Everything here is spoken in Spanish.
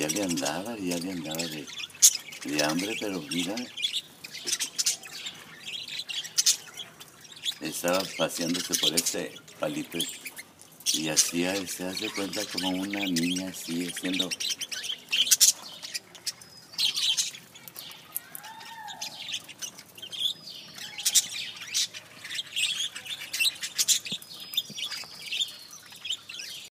ya le andaba de hambre, pero mira, estaba paseándose por ese palito y hacía, se hace cuenta como una niña así, haciendo